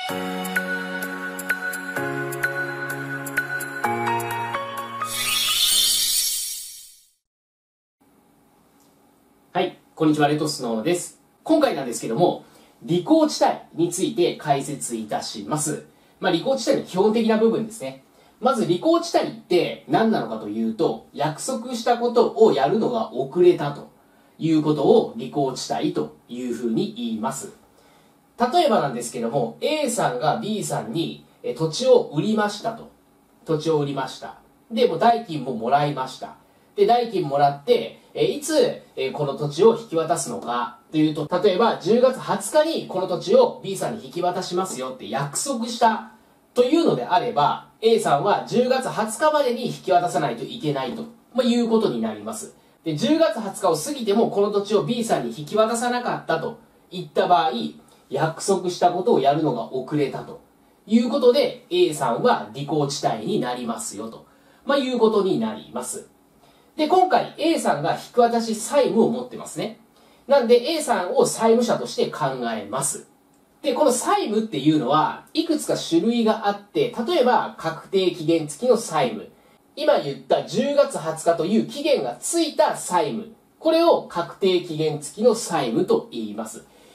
はい、こんにちは、レトスノーです。今回なんですけども、履行地帯について解説いたします。履行地帯の基本的な部分ですね。まず、履行地帯って何なのかというと、約束したことをやるのが遅れたということを履行地帯というふうに言います。例えばなんですけども、A さんが B さんに土地を売りましたと。土地を売りました。で、もう代金ももらいました。で、代金もらって、いつこの土地を引き渡すのかというと、例えば10月20日にこの土地を B さんに引き渡しますよって約束したというのであれば、A さんは10月20日までに引き渡さないといけないと、いうことになります。で、10月20日を過ぎてもこの土地を B さんに引き渡さなかったといった場合、約束したことをやるのが遅れたということで、A さんは履行地帯になりますよと、いうことになります。で、今回 A さんが引き渡し債務を持ってますね。なんで A さんを債務者として考えます。で、この債務っていうのはいくつか種類があって、例えば確定期限付きの債務。今言った10月20日という期限がついた債務。これを確定期限付きの債務と言います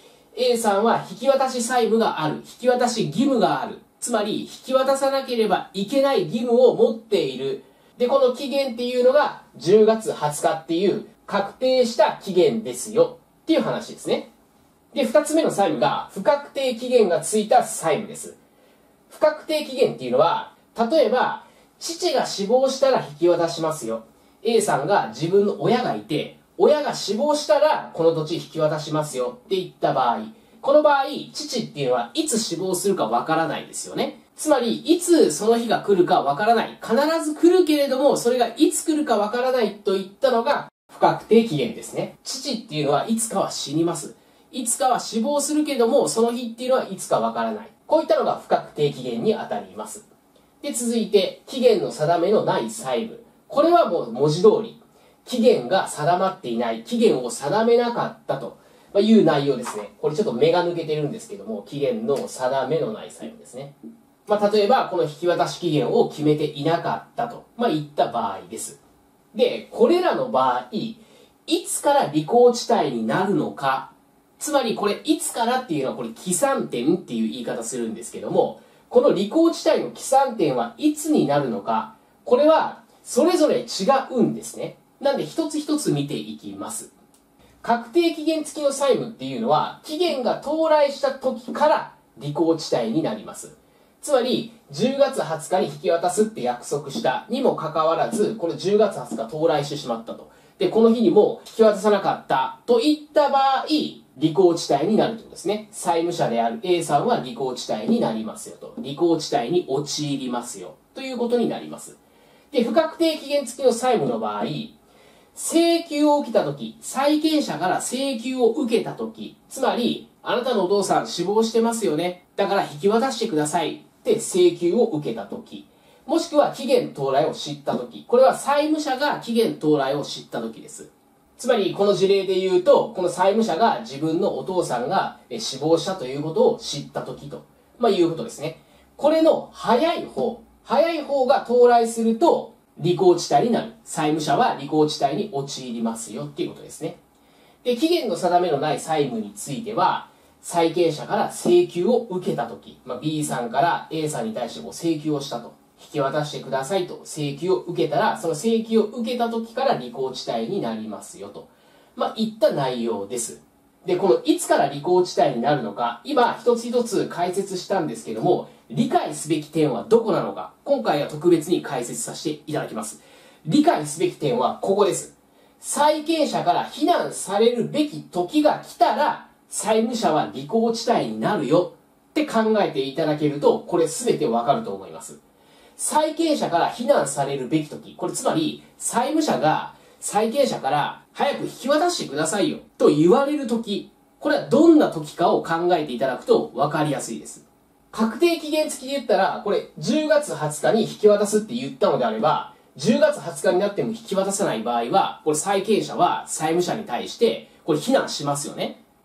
。A さんは引き渡し債務がある。引き渡し義務がある。つまり引き渡さなければいけない義務を持っている。で、この期限っていうのが10月20日っていう確定した期限ですよっていう話ですね。で、二つ目の債務が不確定期限がついた債務です。不確定期限っていうのは、例えば父が死亡したら引き渡しますよ。A さんが自分の親がいて、親が死亡したらこの土地引き渡しますよって言った場合、この場合、父っていうのはいつ死亡するかわからないですよね。つまり、いつその日が来るかわからない。必ず来るけれども、それがいつ来るかわからないといったのが不確定期限ですね。父っていうのはいつかは死にます。いつかは死亡するけども、その日っていうのはいつかわからない。こういったのが不確定期限にあたります。で、続いて、期限の定めのない債務。これはもう文字通り、期限が定まっていない、期限を定めなかったという内容ですね。これちょっと目が抜けてるんですけども、期限の定めのない債務ですね。例えば、この引き渡し期限を決めていなかったと、いった場合です。で、これらの場合、いつから履行地帯になるのか、つまりこれ、いつからっていうのはこれ、起算点っていう言い方するんですけども、この履行地帯の起算点はいつになるのか、これは、それぞれ違うんですね。なんで、一つ一つ見ていきます。確定期限付きの債務っていうのは、期限が到来した時から履行地帯になります。つまり、10月20日に引き渡すって約束したにもかかわらず、これ10月20日到来してしまったと。で、この日にも引き渡さなかったといった場合、履行地帯になるということですね。債務者である A さんは履行地帯になりますよと。履行地帯に陥りますよ。ということになります。で、不確定期限付きの債務の場合、請求を受けたとき、債権者から請求を受けたとき、つまり、あなたのお父さん死亡してますよね。だから引き渡してくださいって請求を受けたとき、もしくは期限到来を知ったとき、これは債務者が期限到来を知ったときです。つまり、この事例で言うと、この債務者が自分のお父さんが死亡したということを知ったときと、いうことですね。これの早い方が到来すると、履行地帯になる。債務者は履行地帯に陥りますよっていうことですね。で、期限の定めのない債務については、債権者から請求を受けたとき、B さんから A さんに対して請求をしたと。引き渡してくださいと請求を受けたら、その請求を受けたときから履行地帯になりますよと。いった内容です。で、このいつから履行地帯になるのか、今一つ一つ解説したんですけども、理解すべき点はどこなのか、今回は特別に解説させていただきます。理解すべき点はここです。債権者から非難されるべき時が来たら、債務者は履行地帯になるよって考えていただけると、これ全てわかると思います。債権者から非難されるべき時、これつまり、債務者が債権者から早く引き渡してくださいよと言われる時、これはどんな時かを考えていただくとわかりやすいです。確定期限付きで言ったら、これ10月20日に引き渡すって言ったのであれば、10月20日になっても引き渡さない場合は、これ債権者は債務者に対して、これ非難しますよね。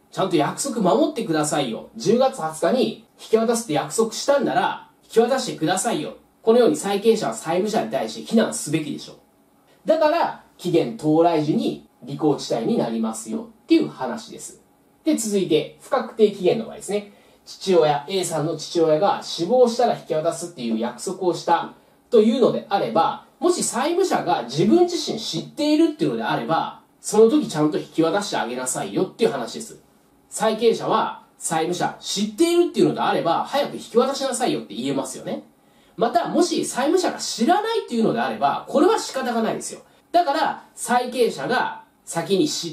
ちゃんと約束守ってくださいよ。10月20日に引き渡すって約束したんなら、引き渡してくださいよ。このように債権者は債務者に対して非難すべきでしょう。だから、期限到来時に履行地帯になりますよっていう話です。で、続いて、不確定期限の場合ですね。父親、A さんの父親が死亡したら引き渡すっていう約束をしたというのであれば、もし債務者が自分自身知っているっていうのであれば、その時ちゃんと引き渡してあげなさいよっていう話です。債権者は債務者知っているっていうのであれば、早く引き渡しなさいよって言えますよね。また、もし債務者が知らないっていうのであれば、これは仕方がないですよ。だから、債権者が先に知って、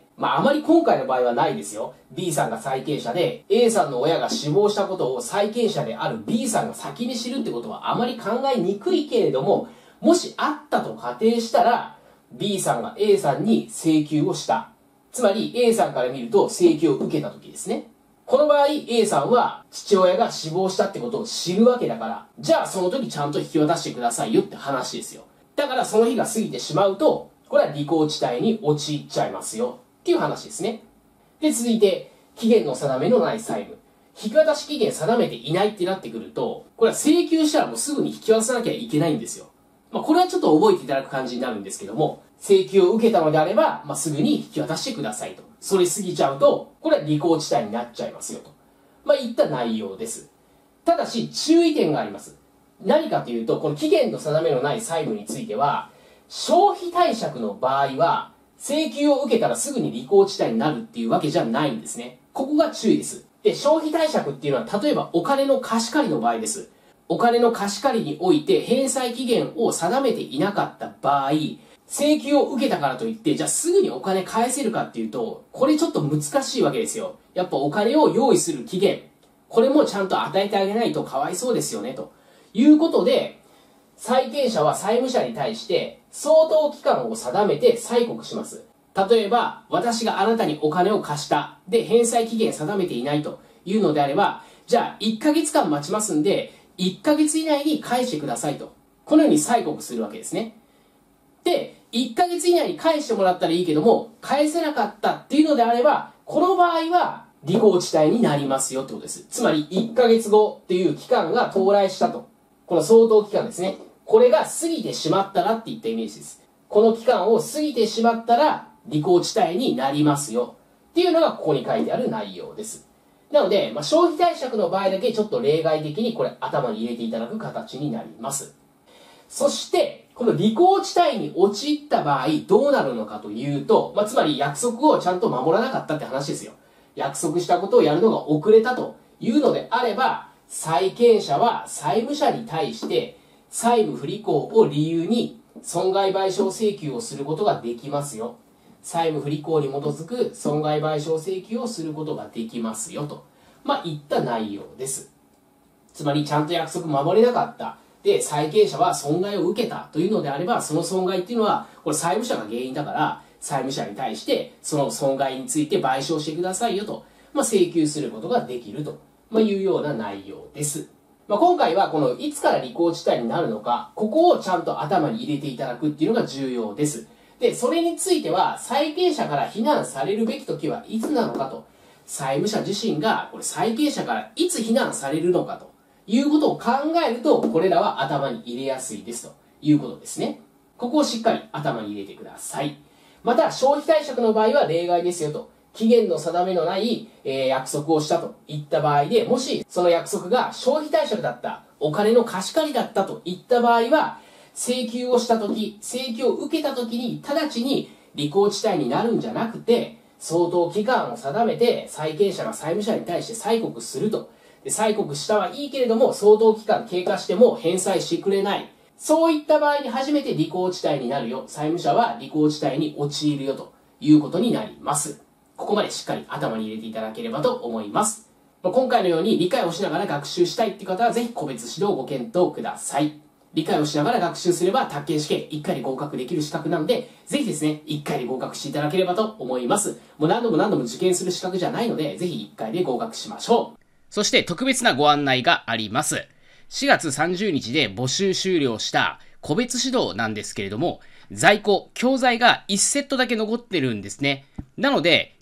あまり今回の場合はないですよ。B さんが債権者で、A さんの親が死亡したことを債権者である B さんが先に知るってことはあまり考えにくいけれども、もしあったと仮定したら、B さんが A さんに請求をした。つまり A さんから見ると請求を受けた時ですね。この場合 A さんは父親が死亡したってことを知るわけだから、じゃあその時ちゃんと引き渡してくださいよって話ですよ。だからその日が過ぎてしまうと、これは履行地帯に陥っちゃいますよっていう話ですね。で、続いて、期限の定めのない債務。引き渡し期限定めていないってなってくると、これは請求したらもうすぐに引き渡さなきゃいけないんですよ。これはちょっと覚えていただく感じになるんですけども、請求を受けたのであれば、すぐに引き渡してくださいと。それ過ぎちゃうと、これは履行地帯になっちゃいますよと。いった内容です。ただし、注意点があります。何かというと、この期限の定めのない債務については、消費貸借の場合は、請求を受けたらすぐに履行地帯になるっていうわけじゃないんですね。ここが注意です。で、消費貸借っていうのは、例えばお金の貸し借りの場合です。お金の貸し借りにおいて返済期限を定めていなかった場合、請求を受けたからといって、じゃあすぐにお金返せるかっていうと、これちょっと難しいわけですよ。やっぱお金を用意する期限、これもちゃんと与えてあげないとかわいそうですよね、ということで、債権者は債務者に対して相当期間を定めて催告します。例えば、私があなたにお金を貸した。で、返済期限定めていないというのであれば、じゃあ1ヶ月間待ちますんで、1ヶ月以内に返してくださいと。このように催告するわけですね。で、1ヶ月以内に返してもらったらいいけども、返せなかったっていうのであれば、この場合は履行地帯になりますよってことです。つまり1ヶ月後っていう期間が到来したと。この相当期間ですね。これが過ぎてしまったらっていったイメージです。この期間を過ぎてしまったら履行地帯になりますよっていうのがここに書いてある内容です。なので、消費貸借の場合だけちょっと例外的にこれ頭に入れていただく形になります。そして、この履行地帯に陥った場合どうなるのかというと、つまり約束をちゃんと守らなかったって話ですよ。約束したことをやるのが遅れたというのであれば、債権者は債務者に対して債務不履行を理由に損害賠償請求をすることができますよ。債務不履行に基づく損害賠償請求をすることができますよと、いった内容です。つまりちゃんと約束守れなかった。で、債権者は損害を受けたというのであれば、その損害っていうのは、これ債務者が原因だから、債務者に対してその損害について賠償してくださいよと、請求することができるというような内容です。今回はこのいつから履行地帯になるのか、ここをちゃんと頭に入れていただくっていうのが重要です。で、それについては、債権者から非難されるべき時はいつなのかと、債務者自身がこれ債権者からいつ非難されるのかということを考えると、これらは頭に入れやすいですということですね。ここをしっかり頭に入れてください。また、消費貸借の場合は例外ですよと。期限の定めのない、約束をしたといった場合で、もしその約束が消費貸借だった、お金の貸し借りだったといった場合は、請求をしたとき、請求を受けたときに直ちに履行地帯になるんじゃなくて、相当期間を定めて債権者が債務者に対して催告すると。で、催告したはいいけれども、相当期間経過しても返済してくれない。そういった場合に初めて履行地帯になるよ。債務者は履行地帯に陥るよということになります。ここまでしっかり頭に入れていただければと思います。今回のように理解をしながら学習したいっていう方はぜひ個別指導をご検討ください。理解をしながら学習すれば宅建試験1回で合格できる資格なので、ぜひですね、1回で合格していただければと思います。もう何度も何度も受験する資格じゃないので、ぜひ1回で合格しましょう。 そして特別なご案内があります。4月30日で募集終了した個別指導なんですけれども、在庫、教材が1セットだけ残ってるんですね。なので、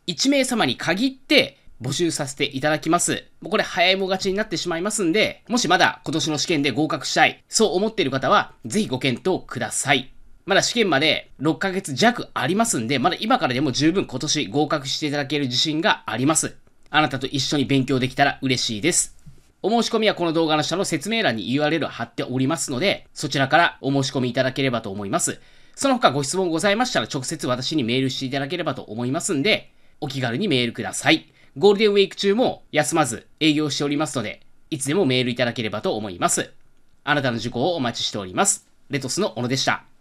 1名様に限って募集させていただきます。もうこれ早いも勝ちになってしまいますんで、もしまだ今年の試験で合格したい、そう思っている方は、ぜひご検討ください。まだ試験まで6ヶ月弱ありますんで、まだ今からでも十分今年合格していただける自信があります。あなたと一緒に勉強できたら嬉しいです。お申し込みはこの動画の下の説明欄に URL を貼っておりますので、そちらからお申し込みいただければと思います。その他ご質問ございましたら直接私にメールしていただければと思いますんで、お気軽にメールください。ゴールデンウィーク中も休まず営業しておりますので、いつでもメールいただければと思います。あなたの受講をお待ちしております。レトスの小野でした。